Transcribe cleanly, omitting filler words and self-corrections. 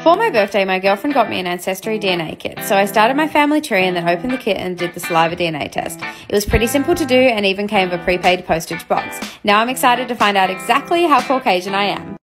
For my birthday, my girlfriend got me an Ancestry DNA kit, so I started my family tree and then opened the kit and did the saliva DNA test. It was pretty simple to do and even came with a prepaid postage box. Now I'm excited to find out exactly how Caucasian I am.